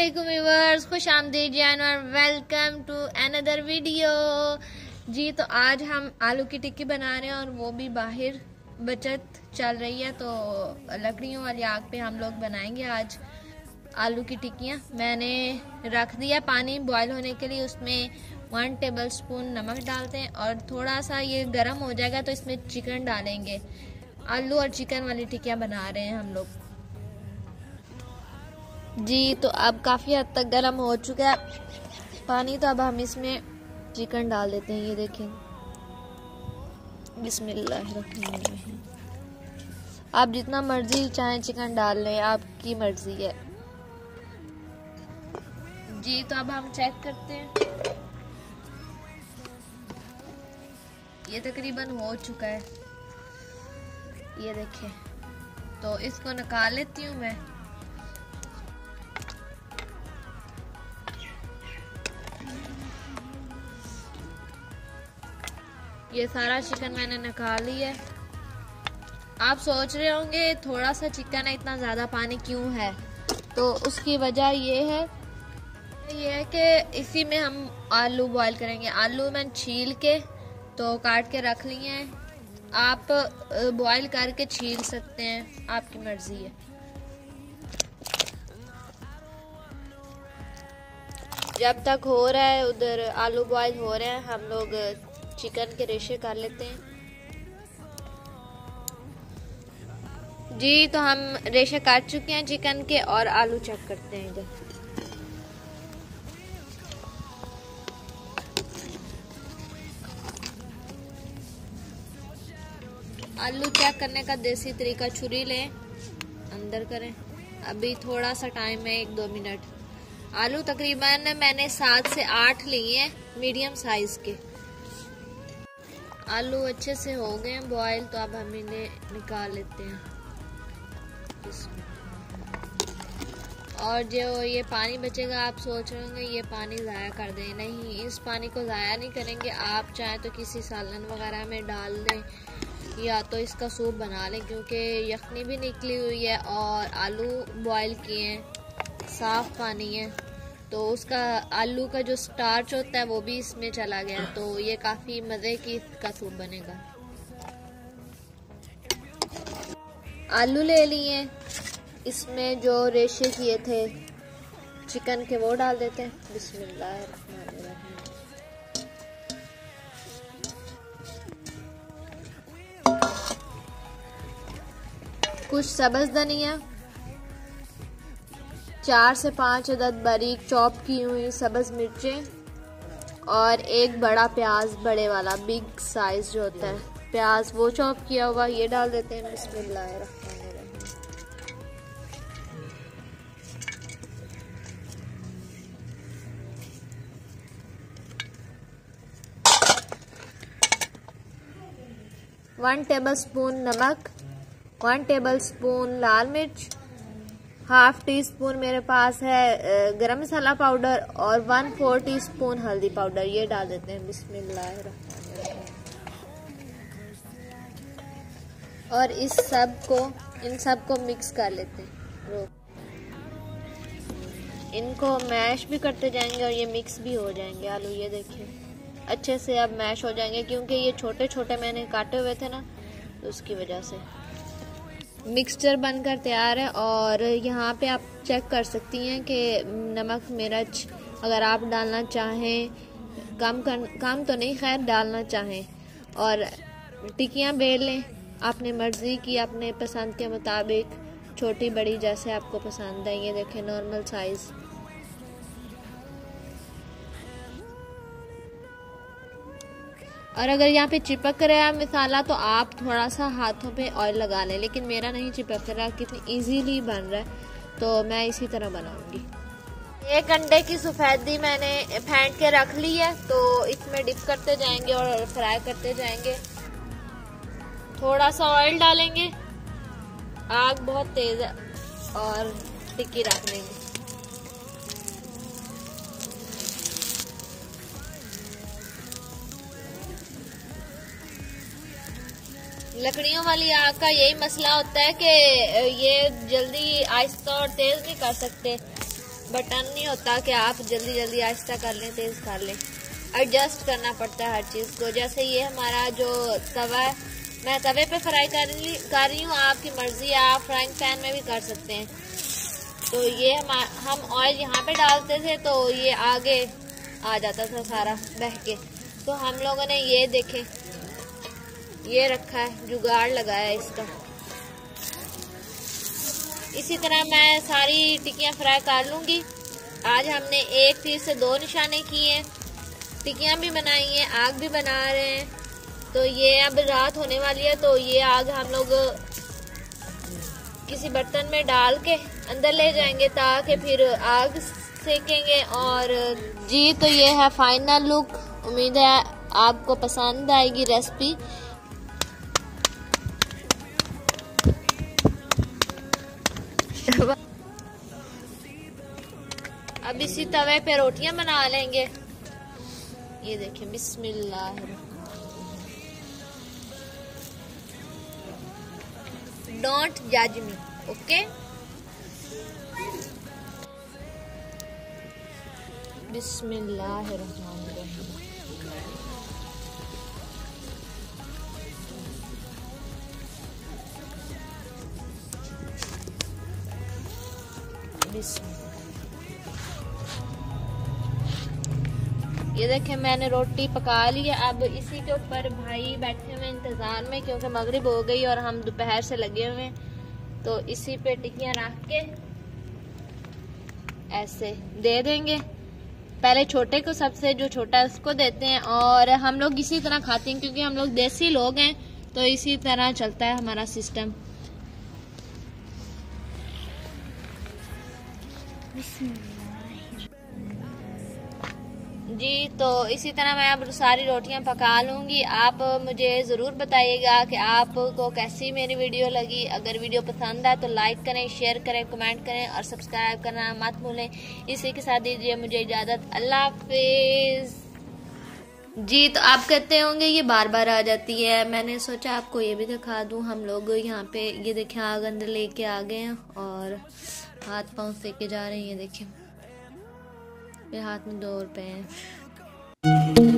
अस्सलामुअलैकुम व्यूअर्स, खुश आमदीद और वेलकम टू अनदर वीडियो। जी तो आज हम आलू की टिक्की बना रहे हैं और वो भी बाहर बचत चल रही है, तो लकड़ियों वाली आग पे हम लोग बनाएंगे आज आलू की टिक्कियाँ। मैंने रख दिया पानी बॉईल होने के लिए, उसमें 1 टेबल स्पून नमक डालते हैं और थोड़ा सा ये गर्म हो जाएगा तो इसमें चिकन डालेंगे। आलू और चिकन वाली टिक्कियाँ बना रहे हैं हम लोग। जी तो अब काफ़ी हद तक गर्म हो चुका है पानी, तो अब हम इसमें चिकन डाल देते हैं। ये देखें, बिस्मिल्लाहिर्रहमानिर्रहीम। आप जितना मर्जी चाहें चिकन डाल लें, आपकी मर्जी है। जी तो अब हम चेक करते हैं, ये तकरीबन हो चुका है। ये देखें, तो इसको निकाल लेती हूँ मैं। ये सारा चिकन मैंने निकाल लिया है। आप सोच रहे होंगे थोड़ा सा चिकन है, इतना ज़्यादा पानी क्यों है? तो उसकी वजह ये है कि इसी में हम आलू बॉईल करेंगे। आलू मैंने छील के तो काट के रख लिए हैं, आप बॉईल करके छील सकते हैं, आपकी मर्जी है। जब तक हो रहा है उधर आलू बॉईल हो रहे हैं, हम लोग चिकन के रेशे कर लेते हैं। जी तो हम रेशे काट चुके हैं चिकन के और आलू चेक करते हैं इधर। आलू चेक करने का देसी तरीका, छुरी लें, अंदर करें। अभी थोड़ा सा टाइम है, 1-2 मिनट। आलू तकरीबन मैंने 7 से 8 लिए हैं, मीडियम साइज के। आलू अच्छे से हो गए हैं बॉयल, तो अब हम इन्हें निकाल लेते हैं। और जो ये पानी बचेगा, आप सोच रहे होंगे ये पानी ज़ाया कर दें। नहीं, इस पानी को ज़ाया नहीं करेंगे। आप चाहें तो किसी सालन वगैरह में डाल दें या तो इसका सूप बना लें, क्योंकि यखनी भी निकली हुई है और आलू बॉयल किए हैं, साफ़ पानी है, तो उसका आलू का जो स्टार्च होता है वो भी इसमें चला गया, तो ये काफ़ी मज़े की का सूप बनेगा। आलू ले लिए, इसमें जो रेशे किए थे चिकन के वो डाल देते हैं। बिस्मिल्लाहिर्रहमानिर्रहीम। कुछ सब्ज़ धनिया, 4 से 5 अदद बारीक चॉप की हुई सब्ज़ मिर्चें और एक बड़ा प्याज, बड़े वाला बिग साइज जो होता है प्याज, वो चॉप किया हुआ, ये डाल देते हैं। बिस्मिल्लाहिर्रहमानिर्रहीम। वन टेबल स्पून नमक, 1 टेबल स्पून लाल मिर्च, 1/2 टीस्पून मेरे पास है गरम मसाला पाउडर और 1/4 टीस्पून हल्दी पाउडर, ये डाल देते हैं। बिस्मिल्लाहिर्रहमानिर्रहीम। और इन सब को मिक्स कर लेते हैं। इनको मैश भी करते जाएंगे और ये मिक्स भी हो जाएंगे आलू। ये देखिए, अच्छे से अब मैश हो जाएंगे, क्योंकि ये छोटे छोटे मैंने काटे हुए थे ना, तो उसकी वजह से। मिक्सचर बनकर तैयार है और यहाँ पे आप चेक कर सकती हैं कि नमक मिर्च अगर आप डालना चाहें, कम तो नहीं, खैर डालना चाहें। और टिक्कियाँ बेल लें अपने मर्ज़ी की, अपने पसंद के मुताबिक, छोटी बड़ी जैसे आपको पसंद है। ये देखें, नॉर्मल साइज़। और अगर यहाँ पे चिपक रहा है मसाला, तो आप थोड़ा सा हाथों पे ऑयल लगा लें, लेकिन मेरा नहीं चिपक रहा, कितनी इजीली बन रहा है, तो मैं इसी तरह बनाऊंगी। एक अंडे की सफ़ेदी मैंने फेंट के रख ली है, तो इसमें डिप करते जाएंगे और फ्राई करते जाएंगे। थोड़ा सा ऑयल डालेंगे, आग बहुत तेज है, और टिक्की रख लेंगे। लकड़ियों वाली आग का यही मसला होता है कि ये जल्दी आहिस्ता और तेज नहीं कर सकते, बटन नहीं होता कि आप जल्दी जल्दी आहिस्ता कर लें, तेज कर लें, एडजस्ट करना पड़ता है हर चीज़ को। जैसे ये हमारा जो तवा है, मैं तवे पे फ्राई कर रही हूँ, आपकी मर्जी है, आप फ्राइंग पैन में भी कर सकते हैं। तो ये हम ऑयल यहाँ पे डालते थे तो ये आगे आ जाता था सारा बह के। तो हम लोगों ने ये देखे, ये रखा है, जुगाड़ लगाया है इसका। इसी तरह मैं सारी टिक्कियाँ फ्राई कर लूँगी। आज हमने एक तीर से 2 निशाने किए हैं, टिक्कियाँ भी बनाई हैं, आग भी बना रहे हैं। तो ये अब रात होने वाली है, तो ये आग हम लोग किसी बर्तन में डाल के अंदर ले जाएंगे ताकि फिर आग सेकेंगे। और जी तो ये है फाइनल लुक। उम्मीद है आपको पसंद आएगी रेसिपी। अब इसी तवे पे रोटियां बना लेंगे। ये देखिए, बिस्मिल्लाह। डोंट जज मी, ओके। बिस्मिल्लाहिर्रहमानिर्रहीम। ये देखें, मैंने रोटी पका ली है। अब इसी के ऊपर भाई बैठे हुए इंतजार में, क्योंकि मगरिब हो गई और हम दोपहर से लगे हुए हैं। तो इसी पे टिक्कियां रख के ऐसे दे देंगे। पहले छोटे को, सबसे जो छोटा है उसको देते हैं, और हम लोग इसी तरह खाते हैं क्योंकि हम लोग देसी लोग हैं। तो इसी तरह चलता है हमारा सिस्टम। जी तो इसी तरह मैं अब सारी रोटियां पका लूँगी। आप मुझे ज़रूर बताइएगा कि आपको कैसी मेरी वीडियो लगी। अगर वीडियो पसंद आए तो लाइक करें, शेयर करें, कमेंट करें और सब्सक्राइब करना मत भूलें। इसी के साथ दीजिए मुझे इजाज़त। अल्लाह हाफिज़। जी तो आप कहते होंगे ये बार बार आ जाती है, मैंने सोचा आपको ये भी दिखा दूँ। हम लोग यहाँ पे ये देखें, आग अंदर लेके आ गए हैं और हाथ पाँव सेके जा रहे हैं। ये देखें, मेरे हाथ में 2 रुपए हैं।